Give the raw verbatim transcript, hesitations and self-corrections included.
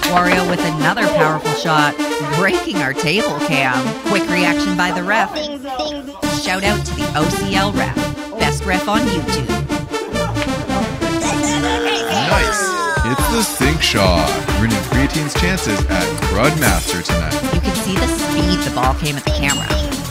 Wario with another powerful shot, breaking our table cam. Quick reaction by the ref. Shout out to the O C L ref. Best ref on YouTube. Nice. It's the sink shot. Ruining Creatine's chances at Crud Master tonight. You can see the speed the ball came at the camera.